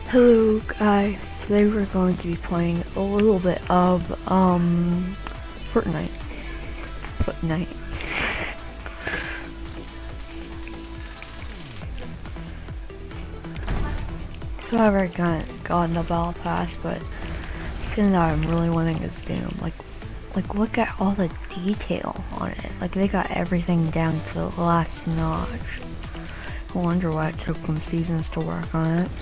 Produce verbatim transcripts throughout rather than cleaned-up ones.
Hello guys, today we're going to be playing a little bit of, um, Fortnite. Fortnite. So I've already got, gotten the battle pass, but something that I'm really wanting this game, like, like look at all the detail on it. Like they got everything down to the last notch. I wonder why it took them seasons to work on it.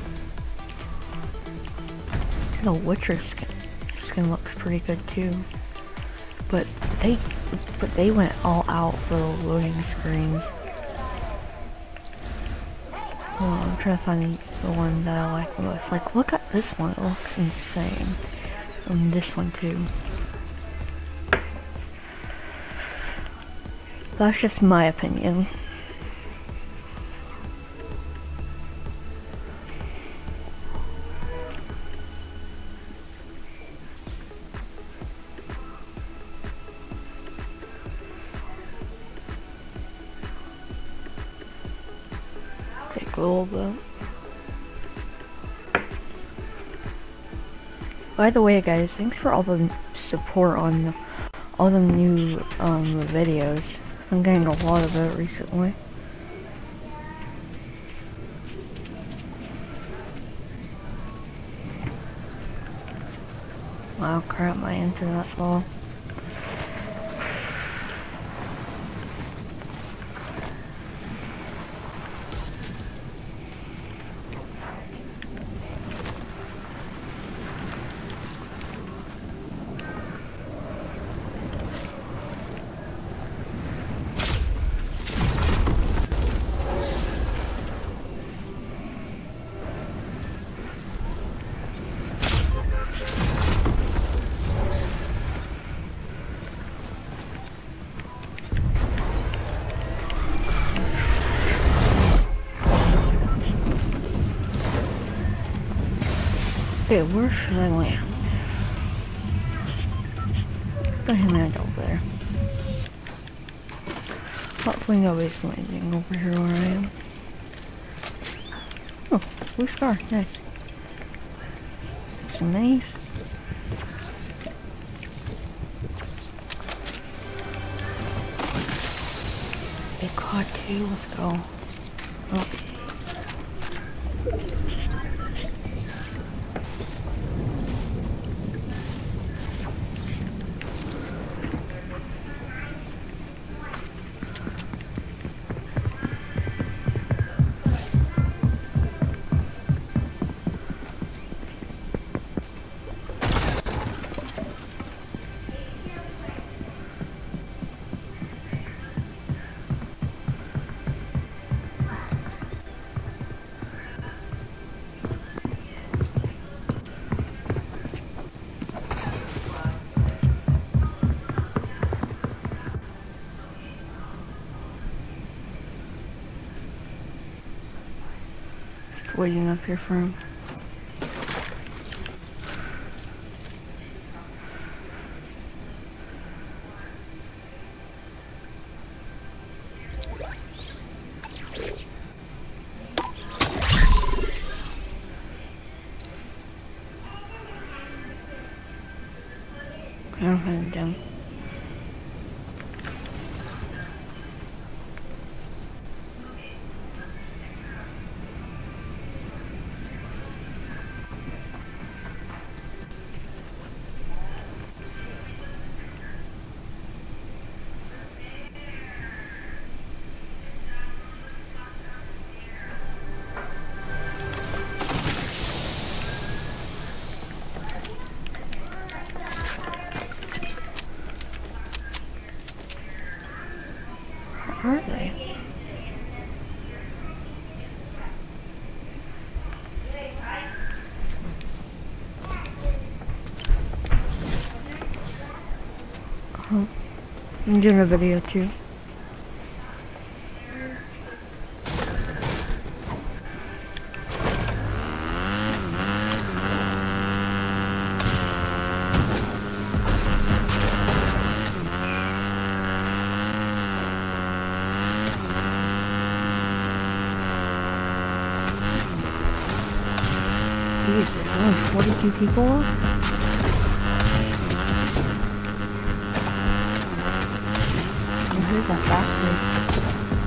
The Witcher skin, skin looks pretty good too, but they but they went all out for the loading screens. Hold on, I'm trying to find the, the one that I like the most. Like, look at this one; it looks insane, and this one too. That's just my opinion. Take a little bit. By the way, guys, thanks for all the support on all the new um, videos. I'm getting a lot of it recently. Wow, crap, my internet's slow. Okay, where should I land? Go ahead and land over there. Hopefully nobody's landing over here where I am. Oh, blue star, nice. That's nice. Big quad two, let's go. Oh. Waiting up here for him. I don't find him down. Where are they? Uh-huh. I'm doing a video too. Jesus, only forty-two people left? Oh, here's a factory.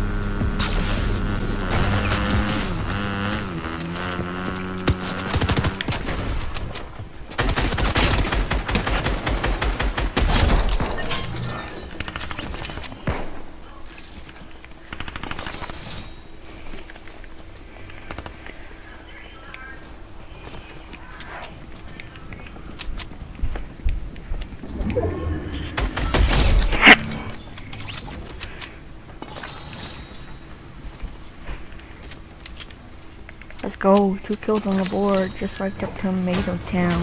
Let's go, two kills on the board, just like the Tomato Town.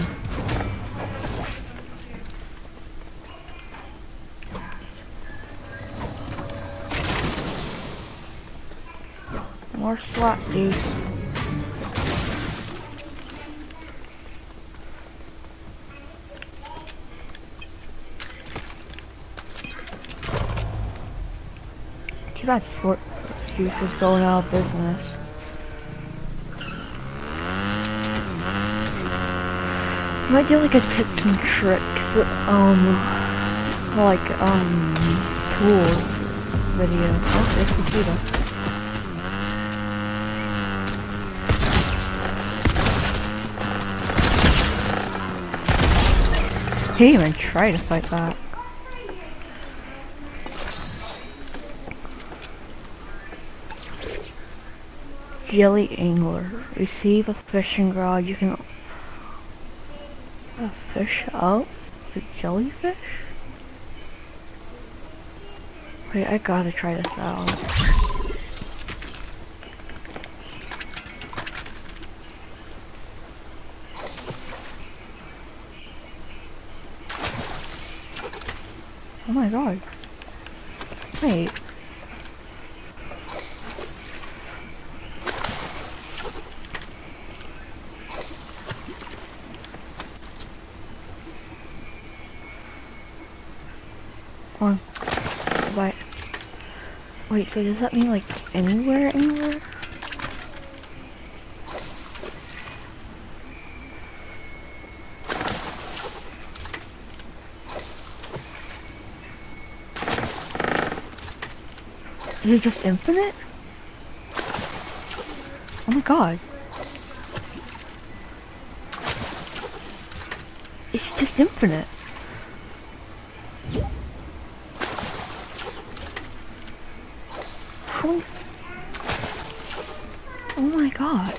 More slot juice. Too bad slot juice is going out of business. I might do like a tips and tricks, um, like, um, tools video. Oh, there's the computer. He didn't even try to fight back. Jelly angler. Receive a fishing rod. You can a fish out? A jellyfish? Wait, I gotta try this out. Oh my god. Wait. One. Bye. Wait, so does that mean like anywhere, anywhere? Is it just infinite? Oh my god. It's just infinite. How? Oh my god.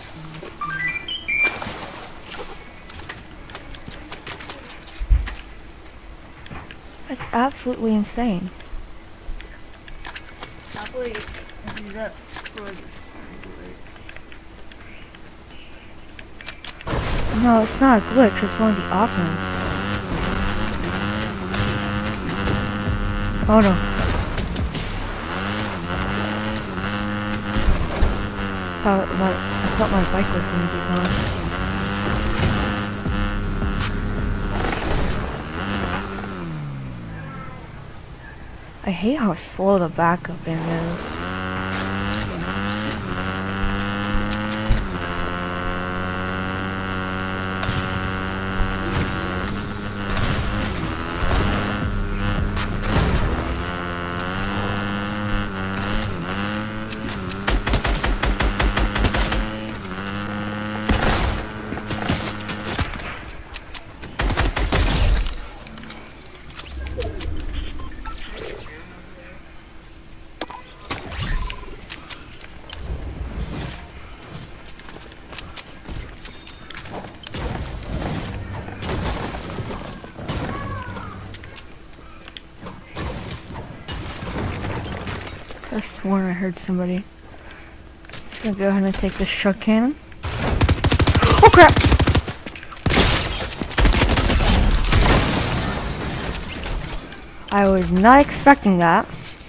That's absolutely insane. No, it's not a glitch, it's one of the options. Oh no. I thought my, I thought my bike was going to be gone. I hate how slow the backup in is. I sworn I heard somebody. Just gonna go ahead and take this shot cannon. Oh crap! I was not expecting that.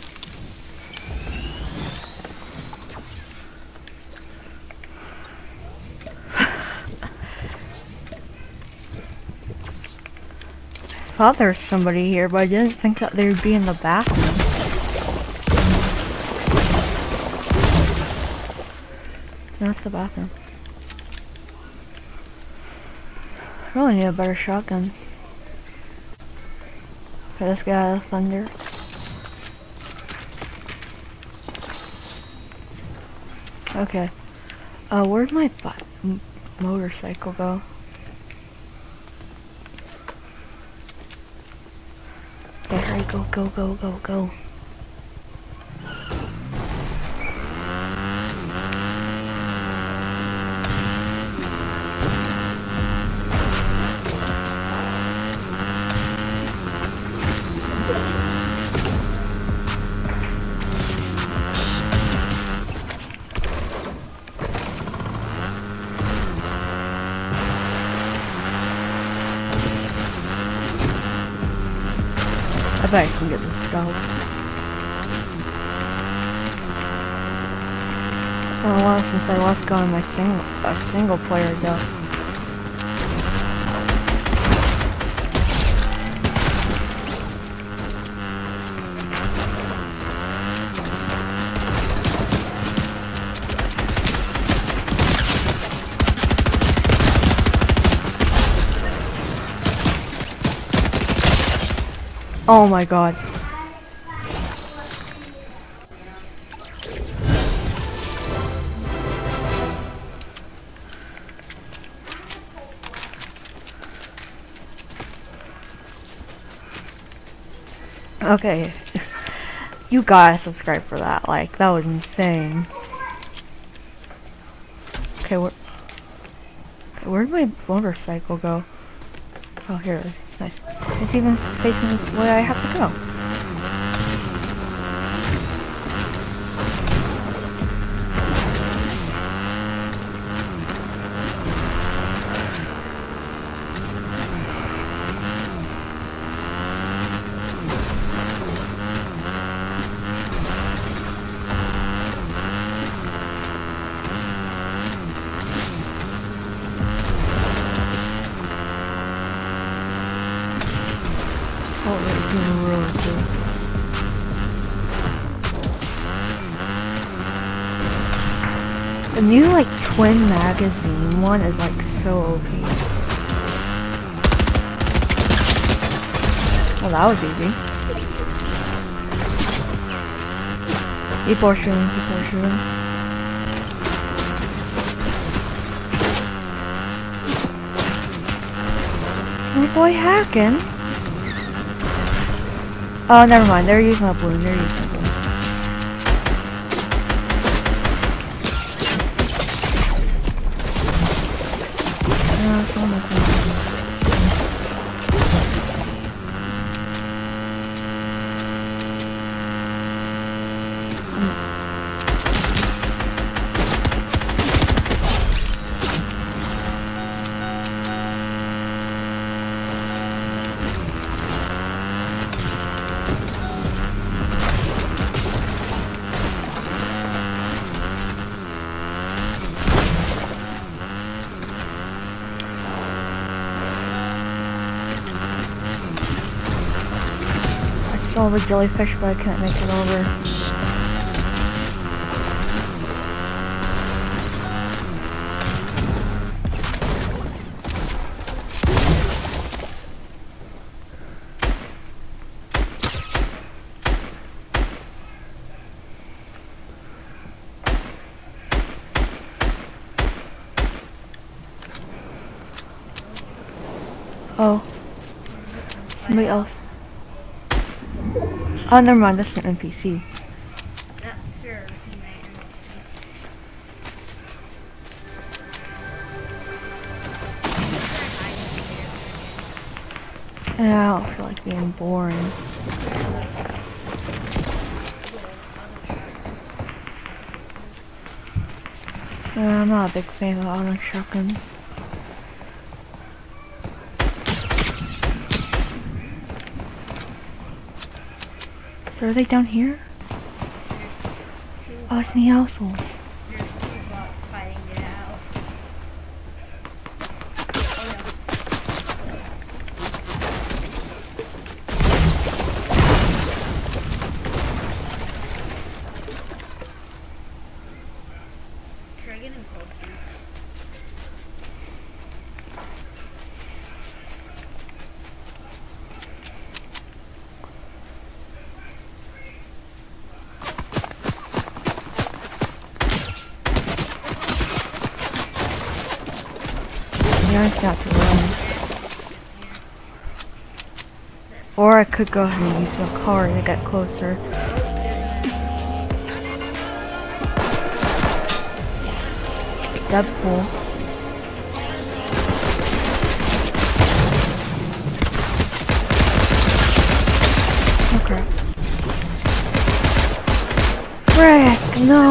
I thought there was somebody here, but I didn't think that they would be in the bathroom. No, it's the bathroom. really need a better shotgun. Okay, let's get out of the thunder. Okay. Uh, where'd my m motorcycle go? Okay, hurry, go, go, go, go, go. I bet I can get this dog. It's been a while since I last got on my single, uh, single player though. Oh my god. Okay. You gotta subscribe for that. Like, that was insane. Okay, where, where'd my motorcycle go? Oh, here it is. Nice. It's even facing the way I have to go. Oh, it's doing really cool. The new, like, twin magazine one is, like, so O P. Oh, that was easy. People are shooting, people are shooting. My boy hacking. Oh, never mind. They're using a balloon. They're using a balloon. No, it's almost nothing. I saw the jellyfish, but I couldn't make it over. Oh. Somebody else. Oh, never mind, that's an N P C. Yeah, I don't feel like being boring. Yeah, I'm not a big fan of auto shotguns. So are they down here? Oh, it's in the household. nice not to run. Or I could go ahead and use my car to get closer. Deadpool. Oh crap. Frick, no!